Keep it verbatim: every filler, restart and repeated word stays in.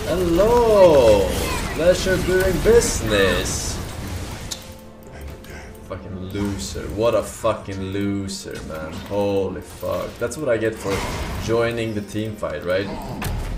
Hello! Pleasure doing business! Fucking loser. What a fucking loser, man. Holy fuck. That's what I get for joining the team fight, right?